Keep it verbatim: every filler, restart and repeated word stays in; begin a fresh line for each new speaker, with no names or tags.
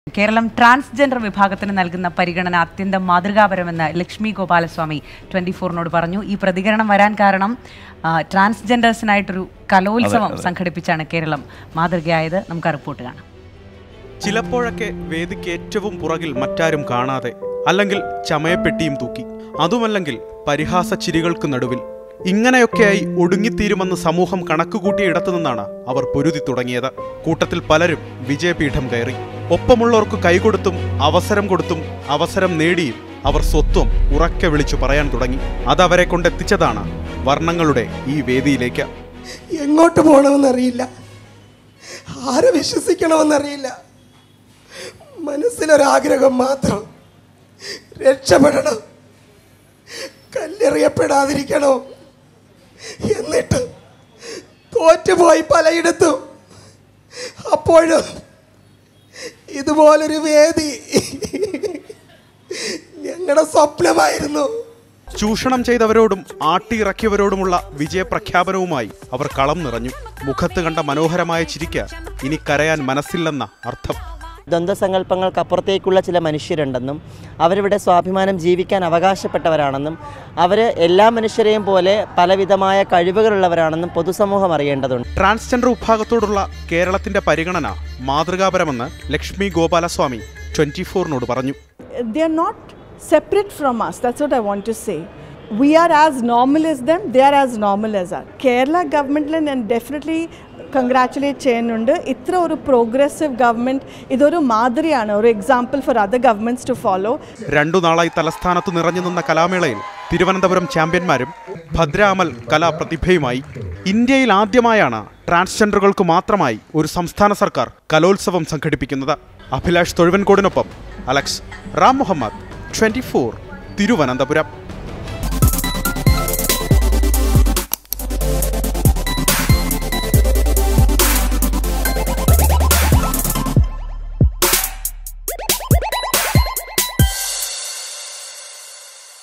Keralam transgender വിഭാഗത്തിന് നൽകുന്ന പരിഗണന അത്യന്തം മാതൃകാപരമെന്ന് ലക്ഷ്മി ഗോപാലസ്വാമി ട്വന്റി ഫോറിനോട് പറഞ്ഞു. ഈ പ്രതികരണം വരാൻ കാരണം ട്രാൻസ്ജെൻഡേഴ്സിനായിട്ടൊരു കലോത്സവം സംഘടിപ്പിച്ചാണ് കേരളം മാതൃകയായത്. നമുക്ക് ആ റിപ്പോർട്ട് കാണാം.
ചിലപ്പോഴൊക്കെ വേദിക്ക് ഏറ്റവും പുറകിൽ മറ്റാരും കാണാതെ, അല്ലെങ്കിൽ ചമയപ്പെട്ടിയും തൂക്കി, അതുമല്ലെങ്കിൽ പരിഹാസ ചിരികൾക്ക് നടുവിൽ, ഇങ്ങനെയൊക്കെയായി ഒടുങ്ങിത്തീരുമെന്ന് സമൂഹം കണക്കുകൂട്ടിയ ഇടത്തു നിന്നാണ് അവർ പൊരുതി തുടങ്ങിയത്. കൂട്ടത്തിൽ പലരും വിജയപീഠം കയറി. ഒപ്പമുള്ളവർക്ക് കൈകൊടുത്തും അവസരം കൊടുത്തും അവസരം നേടിയും അവർ സ്വത്വം ഉറക്കെ വിളിച്ചു പറയാൻ തുടങ്ങി. അതവരെ കൊണ്ടെത്തിച്ചതാണ് വർണ്ണങ്ങളുടെ ഈ വേദിയിലേക്ക്.
എങ്ങോട്ട് പോകണമെന്നറിയില്ല, ആരെ വിശ്വസിക്കണമെന്നറിയില്ല, മനസ്സിലൊരാഗ്രഹം മാത്രം, രക്ഷപ്പെടണം, കല്ലെറിയപ്പെടാതിരിക്കണോ. എന്നിട്ട് തോറ്റുപോയി പലയിടത്തും. അപ്പോഴും ഇതുപോലൊരു വേദി ഞങ്ങളുടെ സ്വപ്നമായിരുന്നു.
ചൂഷണം ചെയ്തവരോടും ആട്ടിയിറക്കിയവരോടുമുള്ള വിജയപ്രഖ്യാപനവുമായി അവർ കളം നിറഞ്ഞു. മുഖത്ത് കണ്ട മനോഹരമായ ചിരിക്ക് ഇനി കരയാൻ മനസ്സില്ലെന്ന അർത്ഥം.
ദ്വന്ദ്വസങ്കല്പങ്ങൾക്കപ്പുറത്തേക്കുള്ള ചില മനുഷ്യരുണ്ടെന്നും അവരിവിടെ സ്വാഭിമാനം ജീവിക്കാൻ അവകാശപ്പെട്ടവരാണെന്നും അവർ എല്ലാ മനുഷ്യരെയും പോലെ പലവിധമായ കഴിവുകളുള്ളവരാണെന്നും പൊതുസമൂഹം അറിയേണ്ടതുണ്ട്.
ട്രാൻസ്ജെൻഡർ വിഭാഗത്തോടുള്ള കേരളത്തിന്റെ പരിഗണന മാതൃകാപരമെന്ന് ലക്ഷ്മി ഗോപാലസ്വാമി ട്വന്റി ഫോറിനോട് പറഞ്ഞു.
They are not separate from us. That's what I want to say. We are as normal as them. They are as normal as us. Kerala government and definitely congratulate ചെയ്യുന്നുണ്ട്. ഇത്ര ഒരു progressive government ഇതൊരു മാതൃകയാണ്, ഒരു example for other governments to follow.
രണ്ടു നാളായി തലസ്ഥാനത്ത് നിറഞ്ഞു നിന്ന കലാമേളയിൽ തിരുവനന്തപുരം ചാമ്പ്യന്മാരും ഭദ്രാമൽ കലാപ്രതിഭയുമായി. ഇന്ത്യയിൽ ആദ്യമായാണ് ട്രാൻസ്ജെൻഡറുകൾക്ക് മാത്രമായി ഒരു സംസ്ഥാന സർക്കാർ കലോത്സവം സംഘടിപ്പിക്കുന്നത്. അഭിലാഷ് തൊഴുവൻകോടിനൊപ്പം Alex Ram Muhammad, twenty four, Thiruvananthapuram.